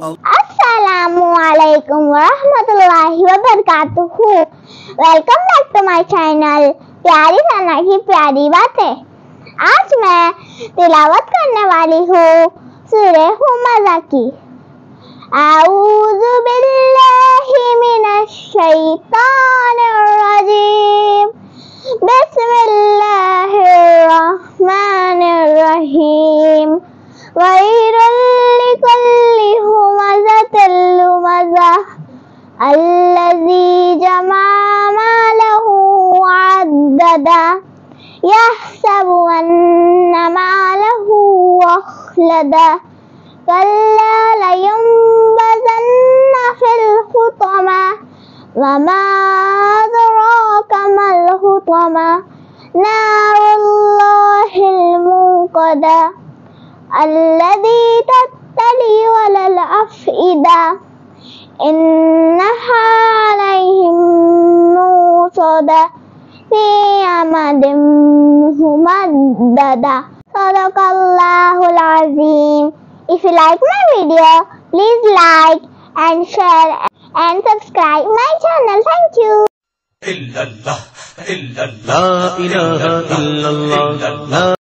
अस्सलामुअलैकुम वरहमतुल्लाहि वबरकातुहू। Welcome back to my channel प्यारी सना की प्यारी बातें। आज मैं तिलावत करने वाली हूँ सूरह हुमज़ा की। आऊज़ु बिल्लाहि मिनश शैतानिर रजीम। बिस्मिल्लाहिर रहमानिर रहीम। वैरुल लिकुल्लि हुमज़तिल लुमज़ah अल्लज़ी जमा मालहु वअद्ददा यहसबु अन्ना मालहु अख़लदा कल्ला लयुंबज़न्ना फिल हुतमा वमा अदराका मल हुतमा नारुल्लाहिल मूक़दा अल्लज़ी तत्तलिउ अलल अफ़इदा इन्नहा अलैहिम मुसद्दा फ़ी अमदिन मुमद्ददा। सदक़ल्लाहुल अज़ीम। If you like my video, please like and share and subscribe my channel. Thank you. illallah illallah la ilaha illallah.